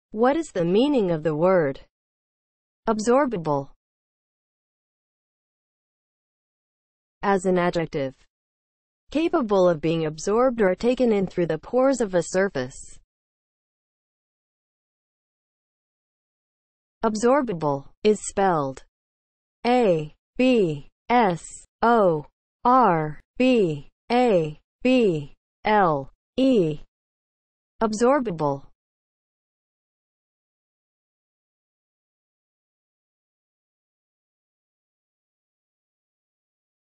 What is the meaning of the word absorbable? As an adjective, capable of being absorbed or taken in through the pores of a surface. Absorbable is spelled A-B-S-O-R-B-A-B-L-E. Absorbable.